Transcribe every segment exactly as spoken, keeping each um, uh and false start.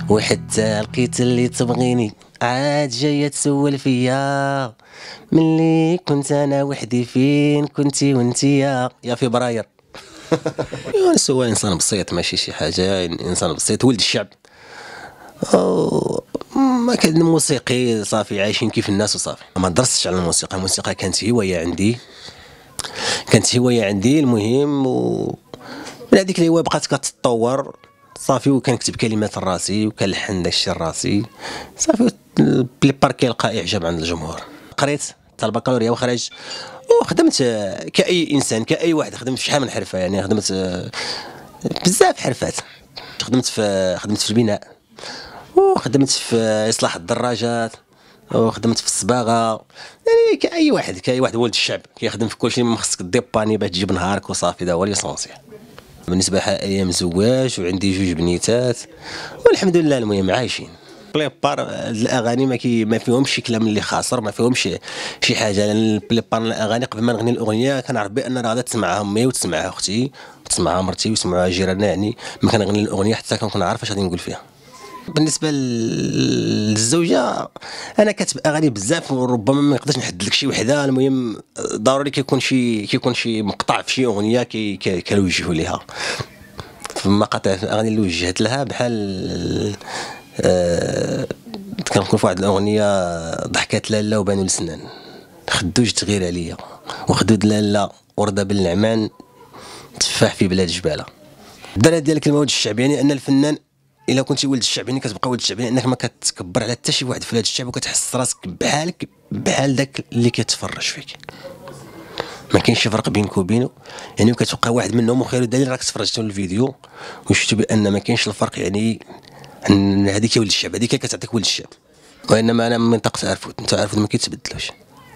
وحتى لقيت اللي تبغيني عاد جاية تسول فيا ملي كنت انا وحدي فين كنتي وانتيا يا فبراير. يونس هو انسان بسيط ماشي شي حاجه، انسان بسيط ولد الشعب، أو ما كان موسيقي صافي عايشين كيف الناس وصافي. ما درستش على الموسيقى، الموسيقى كانت هوايه عندي، كانت هوايه عندي المهم، و من هذيك الهوايه بقات كتطور صافي، وكنكتب كلمات راسي وكنلحن داكشي راسي صافي، بلي بار كيلقى اعجاب عند الجمهور. قريت حتى البكالوريا وخرج وخدمت كأي انسان كأي واحد، خدمت في شحال من حرفه، يعني خدمت بزاف حرفات، خدمت في خدمت في البناء، وخدمت في اصلاح الدراجات، وخدمت في الصباغه، يعني كأي واحد كأي واحد ولد الشعب كيخدم في كلشي، ما خصك ديباني باش تجيب نهارك وصافي. هذا هو ليسونسيال. بالنسبه حاليا مزواج وعندي جوج بنيتات والحمد لله، المهم عايشين. بلي بار الاغاني ما كي ما فيهمش شي كلام اللي خاسر، ما فيهمش شي حاجه، لان بلي بار الاغاني قبل ما نغني الاغنيه كنعرف بان راه غادا تسمعها امي وتسمعها اختي وتسمعها مرتي ويسمعوها جيراننا، يعني ما كنغني الاغنيه حتى كنكون عارف اش غادي نقول فيها. بالنسبه للزوجه انا كاتب اغاني بزاف، وربما ما نقدرش نحدد لك شي وحده، المهم ضروري كيكون شي كيكون شي مقطع في شي اغنيه كي كنوجهوا ليها. فمقاطع الاغاني اللي وجهت لها بحال أه كنكون في واحد الاغنيه ضحكات لاله وبانوا السنان، خدوج تغير عليا وخدود لاله ورده بالنعمان تفاح في بلاد جباله. الدرجه ديالك المواد الشعبي، يعني ان الفنان الا كنتي ولد الشعب يعني كتبقى ولد الشعب، انك ما كتكبر على حتى شي واحد في هذا الشعب، وكتحس راسك بحالك بحال داك اللي كيتفرج فيك، ما كاينش شي فرق بينك وبينه، يعني كتبقى واحد منهم. وخير الدليل راك تفرجتوا الفيديو وشفتوا بان ما كاينش الفرق، يعني هذيك ولد الشعب، هذيك كتعطيك ولد الشعب. وانما انا من منطقه عرفوت، انت عرفوت ما كيتبدلوش،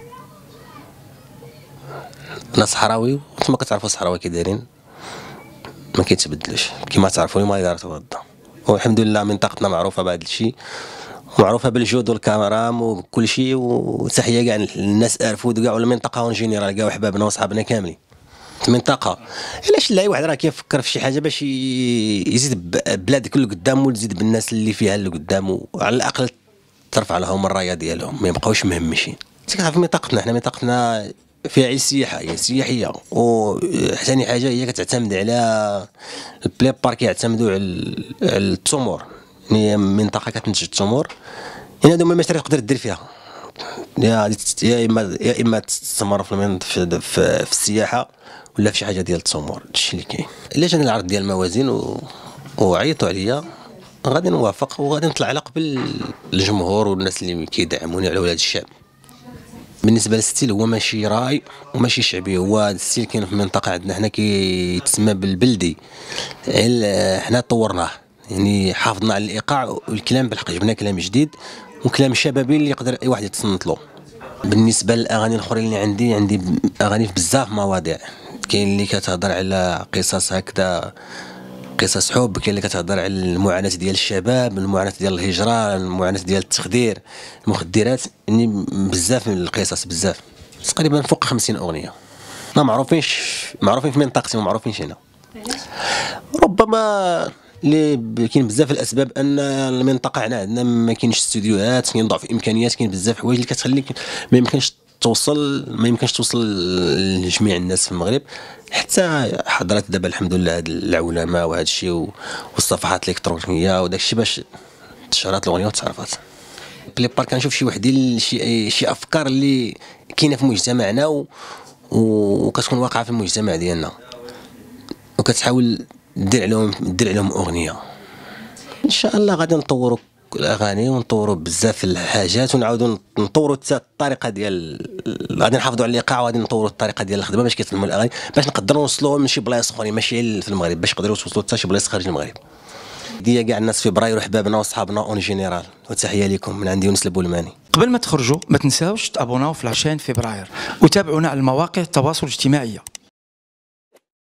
انا صحراوي وانتما كتعرفوا الصحراوي كي دايرين ما كيتبدلوش، كيما تعرفوني ما يدار تغدا. والحمد لله منطقتنا معروفه بهذا الشيء، معروفه بالجود والكاميرام وكل شيء، وتحيه كاع الناس ارفود كاع والمنطقه اون جينيرال كاع وحبابنا وصحابنا كاملين. المنطقه علاش لا اي واحد راه كيفكر في شي حاجه باش يزيد بلادك اللي قدام ويزيد بالناس اللي فيها اللي قدام، وعلى الاقل ترفع لهم الرايه ديالهم، ما يبقاوش مهمشين. كتعرف منطقتنا حنا منطقتنا فيها عي السياحه، هي سياحيه، وثاني حاجه هي كتعتمد على البلي بار، كيعتمدوا على التمور، يعني منطقه كتنتج التمور، يعني هادو هما المشاريع تقدر دير فيها، يا يا اما يا اما تستمر في في, في, في السياحه ولا في شي حاجه ديال التمور. هادشي اللي كاين. علاش انا العرض ديال الموازين و... وعيطوا عليا غادي نوافق، وغادي نطلع على قبل الجمهور والناس اللي كيدعموني على ولاد الشعب. بالنسبه للستيل هو ماشي راي وماشي شعبي، هو الستيل كاين في المنطقه عندنا حنا كيتسمى بالبلدي، حنا طورناه، يعني حافظنا على الايقاع والكلام بالحق، جبنا كلام جديد وكلام شبابي اللي يقدر اي واحد يتصنت له. بالنسبه للاغاني الاخرين اللي عندي، عندي اغاني في بزاف مواضيع، كاين اللي كتهضر على قصص هكذا، قصص حب، كاين اللي كتهضر على المعاناه ديال الشباب، المعاناه ديال الهجره، المعاناه ديال التخدير، المخدرات، يعني بزاف من القصص، بزاف تقريبا فوق خمسين اغنيه. ما معروفينش معروفين في منطقتي ومعروفينش هنا. ربما اللي كاين بزاف الاسباب ان المنطقه هنا عندنا ما كاينش استوديوهات، كاين ضعف امكانيات، كاين بزاف حوايج اللي كتخليك ما يمكنش توصل ما يمكنش توصل لجميع الناس في المغرب. حتى حضرت دابا الحمد لله هاد العولمه وهذا الشيء والصفحات الالكترونيه وداك الشيء باش تشهرات الاغنيه وتعرفات. بلي بار كنشوف شي وحدين شي شي افكار اللي كاينه في مجتمعنا و... وكتكون واقعه في المجتمع ديالنا، وكتحاول دير عليهم دير عليهم اغنيه. ان شاء الله غادي نطوروا الاغاني ونطوروا بزاف الحاجات، ونعاودوا نطوروا حتى الطريقه ديال، غادي نحافظوا على الايقاع وغادي نطوروا الطريقه ديال الخدمه باش كيتسموا الاغاني، باش نقدروا نوصلوا من شي بلايص اخرين ماشي في المغرب، باش يقدروا يوصلوا حتى شي بلايص خارج المغرب. ديا كاع الناس في فبراير وحبابنا وصحابنا اون جينيرال، وتحيه لكم من عندي يونس البولماني. قبل ما تخرجوا ما تنساوش تابوناو في لاشين فبراير، وتابعونا على المواقع التواصل الاجتماعي.